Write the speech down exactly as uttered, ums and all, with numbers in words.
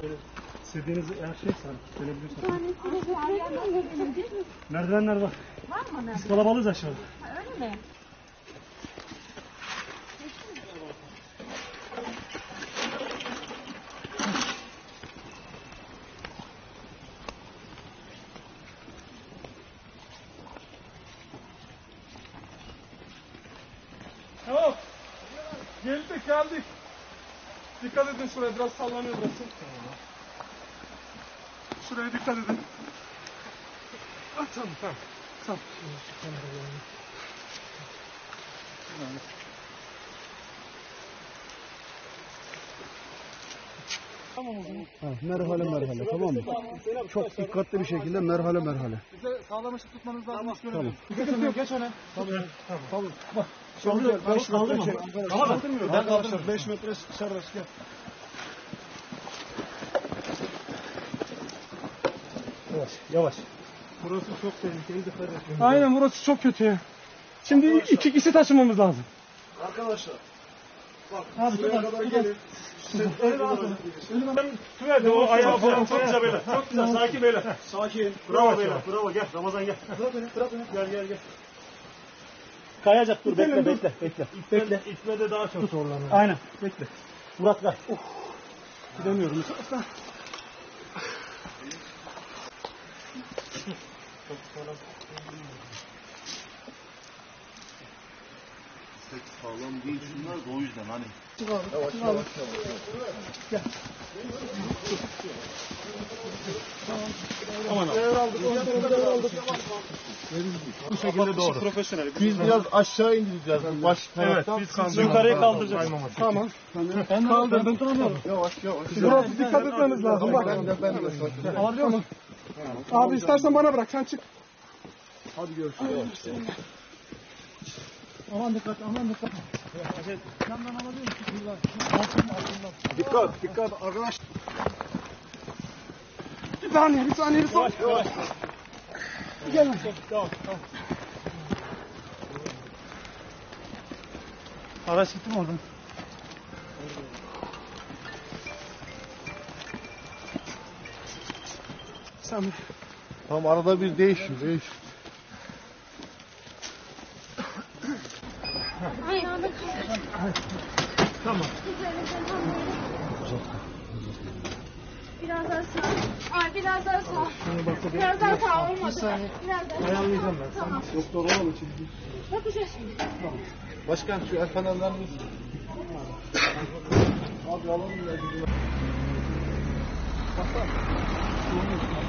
İstediğiniz her şey var. Gelebilirsiniz. Merdivenler var. Var mı merdiven? Biz kalabalığız aşağıda. Ha, öyle mi? Tamam. Geldik geldik. Dikkat edin şuraya, biraz sallanıyor burası. Şuraya dikkat edin. Ah, tamam tamam. Tamam. Tamam o zaman. Ha, merhale merhale, tamam mı? Çok dikkatli bir şekilde merhale merhale. Bize sağlam ışık tutmanız lazım. Tamam. Tamam. Geç öne, geç öne. Tamam. Tamam. Bak. Kaldır, kaldır, kaldır mı? Tamam. Kaldırmıyor. Arkadaşlar beş metre serbest gel. Yavaş, yavaş. Burası çok tehlikeli, dikkat edin. Aynen, burası çok kötü ya. Şimdi Arkadaşlar. iki kişi taşımamız lazım. Arkadaşlar. Bak, Abi, şuraya tut, kadar tut, gelin. Tüverdi o ayağı falan çok güzel beyler. Çok güzel, sakin beyler. Sakin. Bravo beyler, bravo. Gel, Ramazan gel. Bırak beni, bırak beni. Gel, gel, gel. Kayacak, dur, bekle, Gidelim, dur. bekle, bekle. Bekle. İtme de daha çok zorlanıyor. Aynen, bekle. Murat ver. Uf. Gidemiyorum. Pek sağlam değil şunlar da o yüzden hani. Yavaş, yavaş, yavaş. Gel. Aman abi. Devraldık, devraldık. Bu şekilde doğru. Profesyonel. Biz biraz aşağı indireceğiz bu baş Evet, taraftan. biz yukarıya kaldıracağız. Tamam. Ben Kaldırdım, tutamıyorum. Yavaş, yavaş. Biraz dikkat etmemiz lazım. Bak. Ben de, ben de sakin. Ağrıyor mu? Abi istersen bana bırak, sen çık. Hadi görüşürüz. Aman dikkat, aman dikkat. Dikkat, dikkat arkadaş. Bir saniye, bir saniye, bir saniye. Yavaş. Gel. Tamam, tamam. Araç gitti mi oradan? Sen Tam arada bir değişin, değiş. Ayağını Tamam. biraz daha sağ. Ay biraz daha sağ. Biraz daha sağ olmadı. Biraz daha sağ. Ayarlayacağım ben. Tamam. Doktor olalım şimdi. Bakacağız şimdi. Başkan şu el fenerlerini Abi alalım ya.